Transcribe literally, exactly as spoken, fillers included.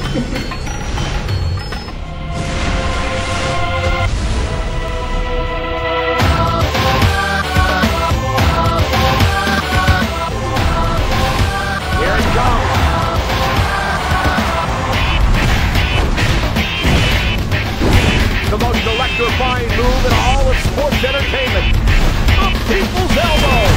The most electrifying move in all of sports entertainment. The People's Elbow.